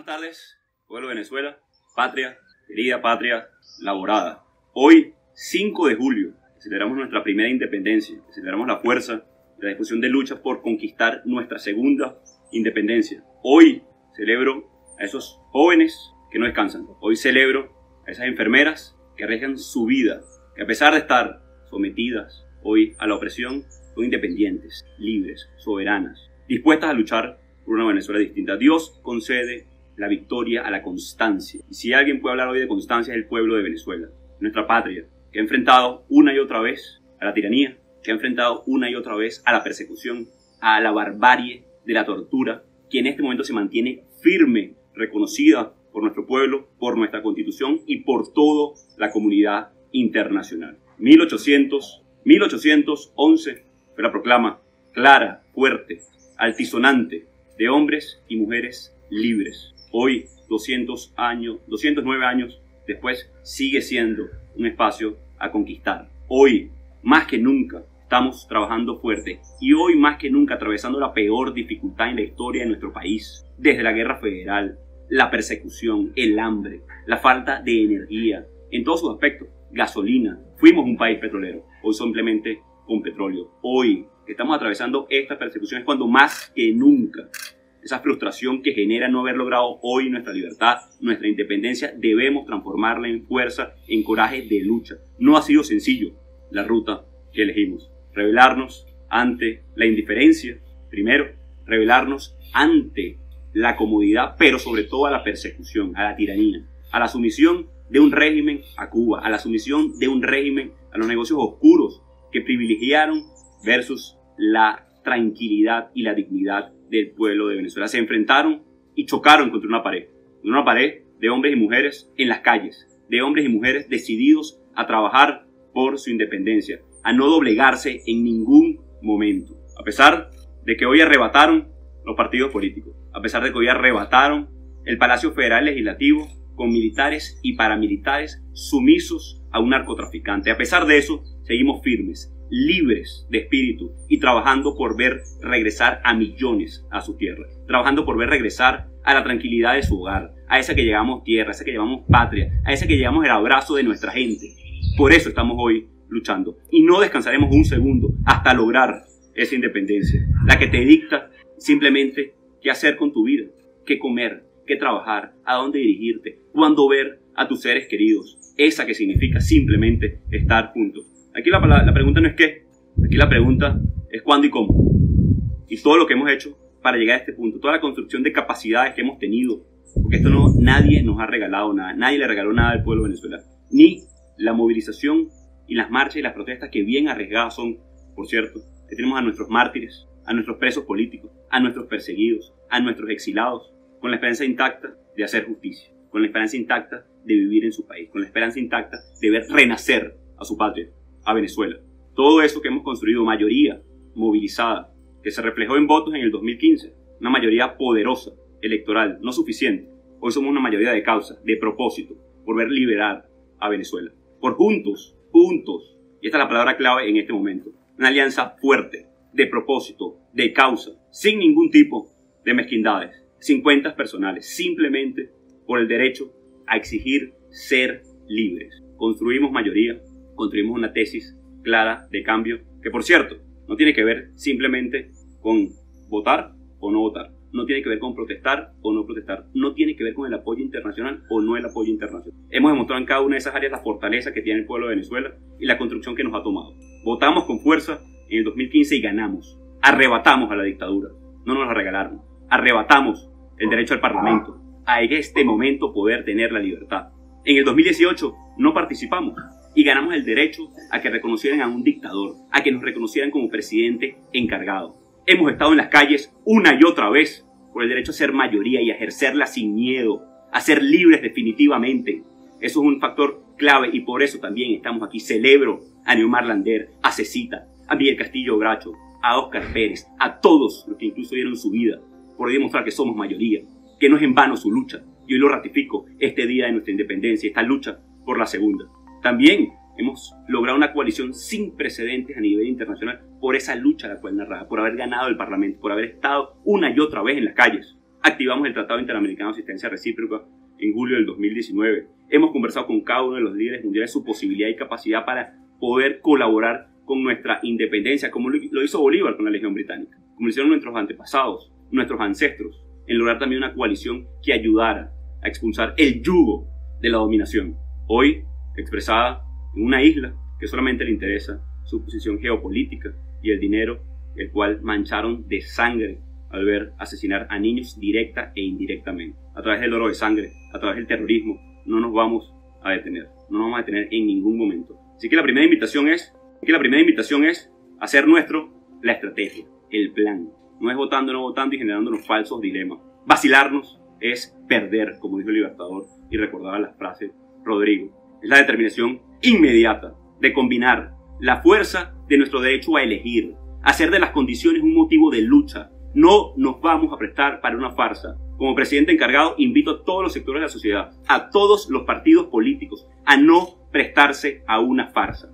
tardes, pueblo de Venezuela, patria, querida patria, laborada. Hoy, 5 de julio, celebramos nuestra primera independencia, celebramos la fuerza de la discusión de lucha por conquistar nuestra segunda independencia. Hoy celebro a esos jóvenes que no descansan. Hoy celebro a esas enfermeras que arriesgan su vida, que a pesar de estar sometidas hoy a la opresión, son independientes, libres, soberanas, dispuestas a luchar por una Venezuela distinta. Dios concede la victoria a la constancia. Y si alguien puede hablar hoy de constancia, es el pueblo de Venezuela, nuestra patria, que ha enfrentado una y otra vez a la tiranía, que ha enfrentado una y otra vez a la persecución, a la barbarie de la tortura, que en este momento se mantiene firme, reconocida por nuestro pueblo, por nuestra constitución y por toda la comunidad internacional. 1811 fue la proclama clara, fuerte, altisonante de hombres y mujeres libres. Hoy, 209 años después, sigue siendo un espacio a conquistar. Hoy, más que nunca, estamos trabajando fuerte y hoy más que nunca atravesando la peor dificultad en la historia de nuestro país, desde la guerra federal, la persecución, el hambre, la falta de energía, en todos sus aspectos, gasolina. Fuimos un país petrolero, hoy simplemente con petróleo. Hoy que estamos atravesando esta persecución es cuando más que nunca esa frustración que genera no haber logrado hoy nuestra libertad, nuestra independencia, debemos transformarla en fuerza, en coraje de lucha. No ha sido sencillo la ruta que elegimos. Rebelarnos ante la indiferencia, primero, rebelarnos ante la comodidad, pero sobre todo a la persecución, a la tiranía, a la sumisión de un régimen a Cuba, a la sumisión de un régimen a los negocios oscuros que privilegiaron versus la tranquilidad y la dignidad del pueblo de Venezuela. Se enfrentaron y chocaron contra una pared de hombres y mujeres en las calles, de hombres y mujeres decididos a trabajar por su independencia, a no doblegarse en ningún momento. A pesar de que hoy arrebataron los partidos políticos, a pesar de que hoy arrebataron el Palacio Federal Legislativo con militares y paramilitares sumisos a un narcotraficante. A pesar de eso, seguimos firmes, libres de espíritu y trabajando por ver regresar a millones a su tierra, trabajando por ver regresar a la tranquilidad de su hogar, a esa que llamamos tierra, a esa que llamamos patria, a esa que llamamos el abrazo de nuestra gente. Por eso estamos hoy luchando y no descansaremos un segundo hasta lograr esa independencia, la que te dicta simplemente qué hacer con tu vida, qué comer, qué trabajar, a dónde dirigirte, cuándo ver a tus seres queridos, esa que significa simplemente estar juntos. Aquí la pregunta no es qué, aquí la pregunta es cuándo y cómo. Y todo lo que hemos hecho para llegar a este punto, toda la construcción de capacidades que hemos tenido, porque nadie nos ha regalado nada, nadie le regaló nada al pueblo de Venezuela, ni la movilización y las marchas y las protestas que bien arriesgadas son, por cierto, que tenemos a nuestros mártires, a nuestros presos políticos, a nuestros perseguidos, a nuestros exilados, con la esperanza intacta de hacer justicia, con la esperanza intacta de vivir en su país, con la esperanza intacta de ver renacer a su patria, a Venezuela. Todo eso que hemos construido, mayoría movilizada, que se reflejó en votos en el 2015, una mayoría poderosa, electoral, no suficiente. Hoy somos una mayoría de causa, de propósito, por ver liberar a Venezuela. Por juntos, y esta es la palabra clave en este momento, una alianza fuerte, de propósito, de causa, sin ningún tipo de mezquindades, sin cuentas personales, simplemente por el derecho a exigir ser libres. Construimos mayoría, construimos una tesis clara de cambio, que por cierto, no tiene que ver simplemente con votar o no votar, no tiene que ver con protestar o no protestar, no tiene que ver con el apoyo internacional o no el apoyo internacional. Hemos demostrado en cada una de esas áreas la fortaleza que tiene el pueblo de Venezuela y la construcción que nos ha tomado. Votamos con fuerza en el 2015 y ganamos. Arrebatamos a la dictadura, no nos la regalaron. Arrebatamos el derecho al parlamento, a en este momento poder tener la libertad. En el 2018 no participamos y ganamos el derecho a que reconocieran a un dictador, a que nos reconocieran como presidente encargado. Hemos estado en las calles una y otra vez por el derecho a ser mayoría y a ejercerla sin miedo, a ser libres definitivamente. Eso es un factor clave y por eso también estamos aquí. Celebro a Neomar Lander, a Cecita, a Miguel Castillo Bracho, a Óscar Pérez, a todos los que incluso dieron su vida por demostrar que somos mayoría, que no es en vano su lucha. Y hoy lo ratifico este día de nuestra independencia, esta lucha por la segunda. También hemos logrado una coalición sin precedentes a nivel internacional por esa lucha a la cual narraba, por haber ganado el Parlamento, por haber estado una y otra vez en las calles, Activamos el Tratado Interamericano de Asistencia Recíproca en julio del 2019. Hemos conversado con cada uno de los líderes mundiales su posibilidad y capacidad para poder colaborar con nuestra independencia, como lo hizo Bolívar con la Legión Británica, como lo hicieron nuestros antepasados, nuestros ancestros, en lograr también una coalición que ayudara a expulsar el yugo de la dominación, hoy expresada en una isla que solamente le interesa su posición geopolítica y el dinero, el cual mancharon de sangre al ver asesinar a niños directa e indirectamente. A través del oro de sangre, a través del terrorismo, no nos vamos a detener, no nos vamos a detener en ningún momento. Así que la primera invitación es hacer nuestro la estrategia, el plan. No es votando, no votando y generándonos falsos dilemas. Vacilarnos es perder, como dijo el Libertador y recordaba la frase Rodrigo. Es la determinación inmediata de combinar la fuerza de nuestro derecho a elegir, hacer de las condiciones un motivo de lucha. No nos vamos a prestar para una farsa. Como presidente encargado, invito a todos los sectores de la sociedad, a todos los partidos políticos, a no prestarse a una farsa.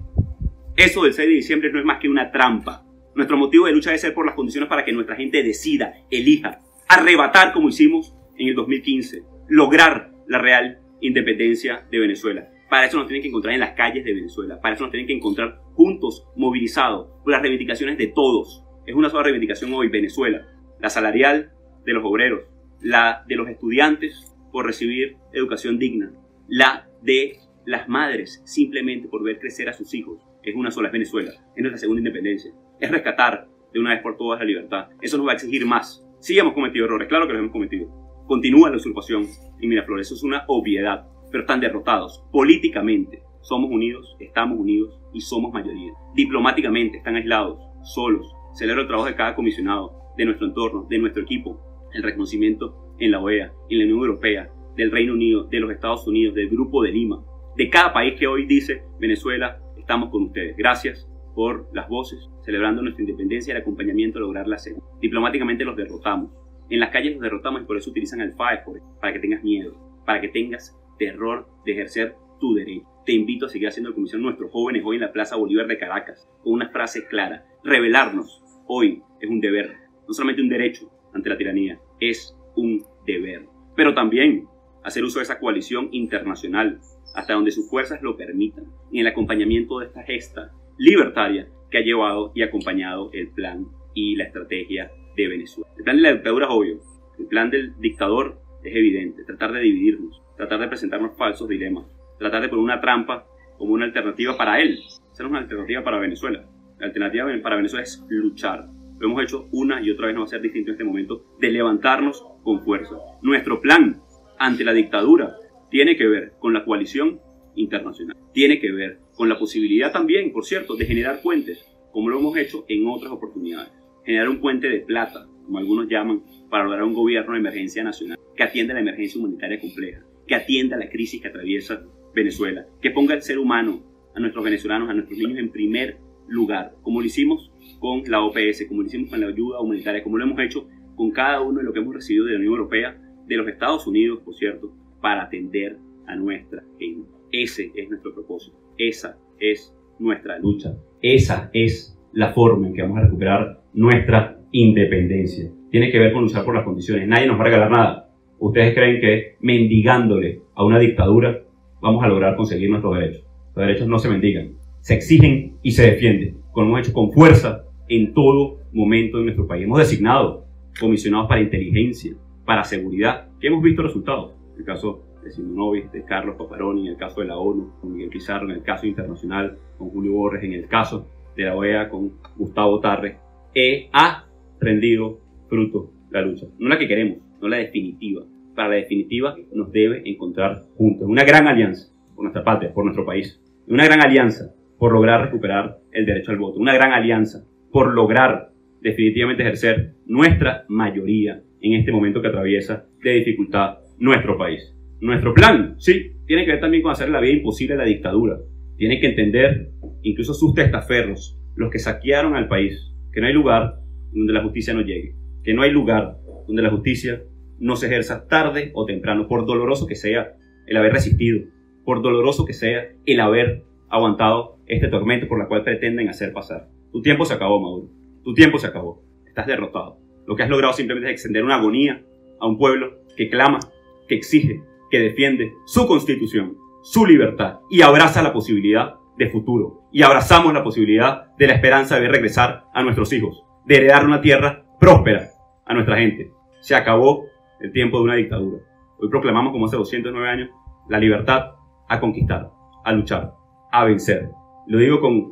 Eso del 6 de diciembre no es más que una trampa. Nuestro motivo de lucha debe ser por las condiciones para que nuestra gente decida, elija, arrebatar como hicimos en el 2015, lograr la real independencia de Venezuela. Para eso nos tienen que encontrar en las calles de Venezuela, para eso nos tienen que encontrar juntos, movilizados, por las reivindicaciones de todos. Es una sola reivindicación hoy, Venezuela, la salarial de los obreros, la de los estudiantes por recibir educación digna, la de las madres simplemente por ver crecer a sus hijos. Es una sola, es Venezuela, es nuestra segunda independencia. Es rescatar de una vez por todas la libertad. Eso nos va a exigir más. Sí hemos cometido errores, claro que los hemos cometido. Continúa la usurpación en Miraflores, eso es una obviedad, pero están derrotados. Políticamente somos unidos, estamos unidos y somos mayoría. Diplomáticamente están aislados, solos. Celebro el trabajo de cada comisionado, de nuestro entorno, de nuestro equipo, el reconocimiento en la OEA, en la Unión Europea, del Reino Unido, de los Estados Unidos, del Grupo de Lima, de cada país que hoy dice Venezuela, estamos con ustedes. Gracias por las voces, celebrando nuestra independencia y el acompañamiento a lograr la segunda. Diplomáticamente los derrotamos. En las calles los derrotamos y por eso utilizan el FAES, para que tengas miedo, para que tengas terror de ejercer tu derecho. Te invito a seguir haciendo comisión nuestros jóvenes hoy en la Plaza Bolívar de Caracas, con una frase clara. Rebelarnos hoy es un deber, no solamente un derecho ante la tiranía, es un deber. Pero también hacer uso de esa coalición internacional, hasta donde sus fuerzas lo permitan, y en el acompañamiento de esta gesta libertaria que ha llevado y acompañado el plan y la estrategia de Venezuela. El plan de la dictadura es obvio, el plan del dictador es evidente, tratar de dividirnos, tratar de presentarnos falsos dilemas, tratar de poner una trampa como una alternativa para él. Esa no es una alternativa para Venezuela. La alternativa para Venezuela es luchar. Lo hemos hecho una y otra vez, no va a ser distinto en este momento, de levantarnos con fuerza. Nuestro plan ante la dictadura tiene que ver con la coalición internacional. Tiene que ver con la posibilidad también, por cierto, de generar puentes, como lo hemos hecho en otras oportunidades. Generar un puente de plata, como algunos llaman, para lograr un gobierno de emergencia nacional que atienda la emergencia humanitaria compleja, que atienda la crisis que atraviesa Venezuela, que ponga al ser humano, a nuestros venezolanos, a nuestros niños en primer lugar, como lo hicimos con la OPS, como lo hicimos con la ayuda humanitaria, como lo hemos hecho con cada uno de lo que hemos recibido de la Unión Europea, de los Estados Unidos, por cierto, para atender a nuestra gente. Ese es nuestro propósito, esa es nuestra lucha, esa es la forma en que vamos a recuperar nuestra independencia. Tiene que ver con luchar por las condiciones. Nadie nos va a regalar nada. ¿Ustedes creen que mendigándole a una dictadura vamos a lograr conseguir nuestros derechos? Los derechos no se mendigan, se exigen y se defienden, como hemos hecho con fuerza en todo momento en nuestro país. Hemos designado comisionados para inteligencia, para seguridad, que hemos visto resultados. En el caso de Simonovic, de Carlos Paparoni, en el caso de la ONU, con Miguel Pizarro, en el caso internacional, con Julio Borges, en el caso de la OEA, con Gustavo Tarre, ha rendido fruto la lucha. No la que queremos, no la definitiva. Para la definitiva nos debe encontrar juntos. Una gran alianza por nuestra patria, por nuestro país. Una gran alianza por lograr recuperar el derecho al voto. Una gran alianza por lograr definitivamente ejercer nuestra mayoría en este momento que atraviesa de dificultad nuestro país. Nuestro plan, sí, tiene que ver también con hacer la vida imposible a la dictadura. Tiene que entender, incluso sus testaferros, los que saquearon al país, que no hay lugar donde la justicia no llegue, que no hay lugar donde la justicia no se ejerza tarde o temprano, por doloroso que sea el haber resistido, por doloroso que sea el haber aguantado este tormento por la cual pretenden hacer pasar. Tu tiempo se acabó, Maduro. Tu tiempo se acabó. Estás derrotado. Lo que has logrado simplemente es extender una agonía a un pueblo que clama, que exige, que defiende su constitución, su libertad y abraza la posibilidad de futuro. Y abrazamos la posibilidad de la esperanza de ver regresar a nuestros hijos, de heredar una tierra próspera a nuestra gente. Se acabó el tiempo de una dictadura. Hoy proclamamos, como hace 209 años, la libertad a conquistar, a luchar, a vencer. Lo digo con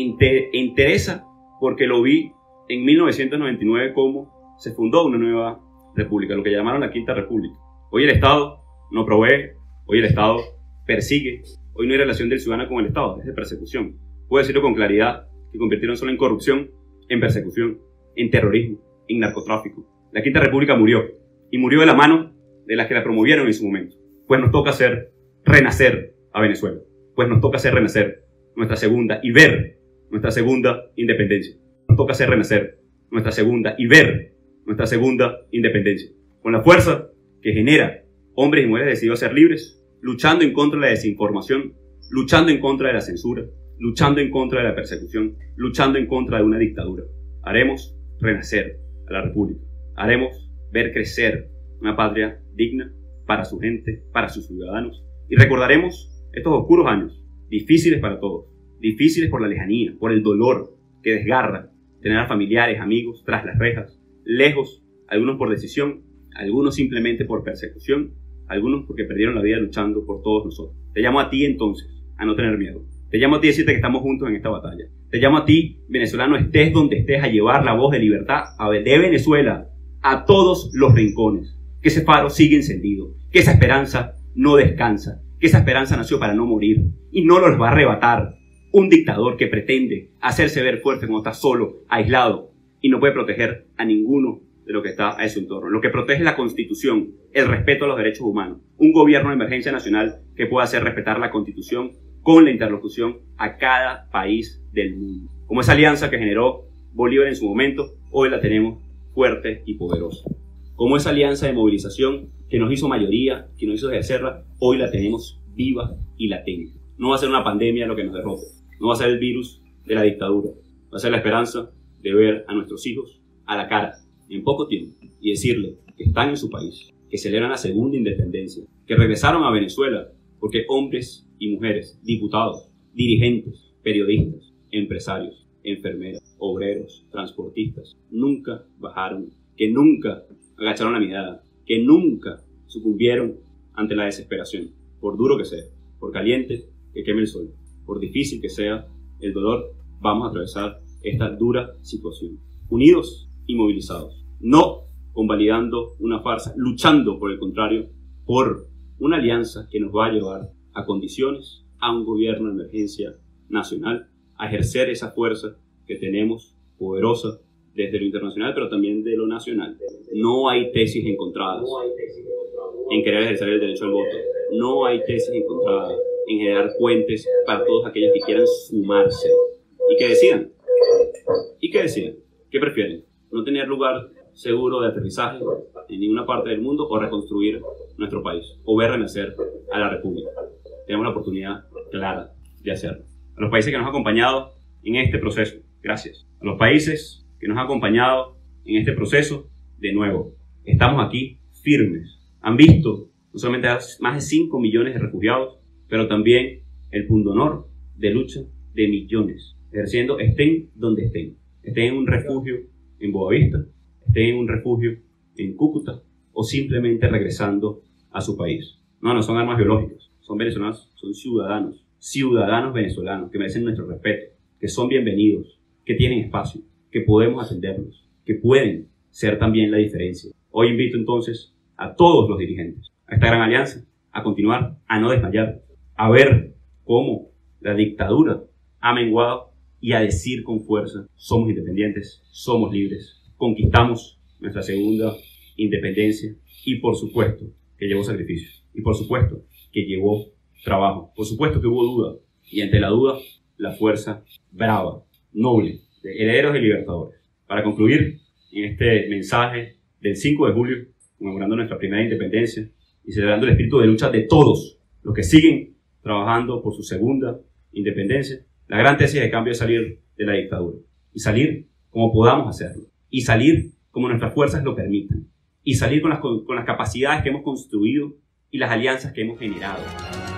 interés porque lo vi en 1999 cómo se fundó una nueva república, lo que llamaron la Quinta República. Hoy el Estado no provee, hoy el Estado persigue, hoy no hay relación del ciudadano con el Estado, es de persecución. Puedo decirlo con claridad, que convirtieron solo en corrupción, en persecución, en terrorismo, en narcotráfico. La Quinta República murió, y murió de la mano de las que la promovieron en su momento. Pues nos toca hacer renacer a Venezuela, pues nos toca hacer renacer nuestra segunda y ver nuestra segunda independencia. Nos toca hacer renacer nuestra segunda y ver nuestra segunda independencia. Con la fuerza que genera hombres y mujeres decididos a ser libres, luchando en contra de la desinformación, luchando en contra de la censura, luchando en contra de la persecución, luchando en contra de una dictadura. Haremos renacer a la República. Haremos ver crecer una patria digna para su gente, para sus ciudadanos. Y recordaremos estos oscuros años, difíciles para todos, difíciles por la lejanía, por el dolor que desgarra tener a familiares, amigos tras las rejas, lejos, algunos por decisión, algunos simplemente por persecución, algunos porque perdieron la vida luchando por todos nosotros. Te llamo a ti entonces a no tener miedo. Te llamo a ti a decirte que estamos juntos en esta batalla. Te llamo a ti, venezolano, estés donde estés, a llevar la voz de libertad de Venezuela a todos los rincones. Que ese faro sigue encendido, que esa esperanza no descansa, que esa esperanza nació para no morir y no los va a arrebatar un dictador que pretende hacerse ver fuerte cuando está solo, aislado y no puede proteger a ninguno de lo que está a su entorno. Lo que protege es la Constitución, el respeto a los derechos humanos, un gobierno de emergencia nacional que pueda hacer respetar la Constitución con la interlocución a cada país del mundo. Como esa alianza que generó Bolívar en su momento, hoy la tenemos fuerte y poderosa. Como esa alianza de movilización que nos hizo mayoría, que nos hizo ejercerla, hoy la tenemos viva y latente. No va a ser una pandemia lo que nos derrote, no va a ser el virus de la dictadura, va a ser la esperanza de ver a nuestros hijos a la cara en poco tiempo y decirle que están en su país, que celebran la segunda independencia, que regresaron a Venezuela porque hombres y mujeres, diputados, dirigentes, periodistas, empresarios, enfermeras, obreros, transportistas, nunca bajaron, que nunca agacharon la mirada, que nunca sucumbieron ante la desesperación, por duro que sea, por caliente que queme el sol, por difícil que sea el dolor, vamos a atravesar esta dura situación, unidos y movilizados, no convalidando una farsa, luchando por el contrario, por una alianza que nos va a llevar a condiciones, a un gobierno de emergencia nacional, a ejercer esa fuerza que tenemos poderosa desde lo internacional, pero también de lo nacional. No hay tesis encontradas en querer ejercer el derecho al voto. No hay tesis encontradas en generar puentes para todos aquellos que quieran sumarse y que decidan. ¿Y qué deciden? ¿Qué prefieren? ¿No tener lugar seguro de aterrizaje en ninguna parte del mundo o reconstruir nuestro país o ver renacer a la República? Tenemos la oportunidad clara de hacerlo. A los países que nos han acompañado en este proceso, gracias. A los países que nos han acompañado en este proceso, de nuevo, estamos aquí firmes. Han visto no solamente a más de 5 millones de refugiados, pero también el pundonor de lucha de millones, ejerciendo, estén donde estén. Estén en un refugio en Boavista, estén en un refugio en Cúcuta o simplemente regresando a su país. No son armas biológicas, son venezolanos, son ciudadanos venezolanos que merecen nuestro respeto, que son bienvenidos, que tienen espacio, que podemos atenderlos, que pueden ser también la diferencia. Hoy invito entonces a todos los dirigentes, a esta gran alianza, a continuar, a no desmayar, a ver cómo la dictadura ha menguado y a decir con fuerza, somos independientes, somos libres, conquistamos nuestra segunda independencia y por supuesto que llevó sacrificios, y por supuesto que llevó trabajo, por supuesto que hubo duda, y ante la duda, la fuerza brava, noble, de herederos y libertadores. Para concluir, en este mensaje del 5 de julio, conmemorando nuestra primera independencia y celebrando el espíritu de lucha de todos los que siguen trabajando por su segunda independencia, la gran tesis de cambio es salir de la dictadura y salir como podamos hacerlo y salir como nuestras fuerzas lo permitan y salir con las capacidades que hemos construido y las alianzas que hemos generado.